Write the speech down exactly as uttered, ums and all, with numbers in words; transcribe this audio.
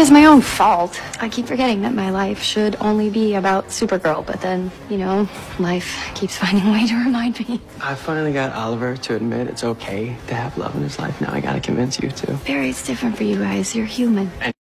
is my own fault. I keep forgetting that my life should only be about Supergirl, but then, you know, life keeps finding a way to remind me. I finally got Oliver to admit it's okay to have love in his life. Now I gotta convince you to. Barry, it's different for you guys. You're human. And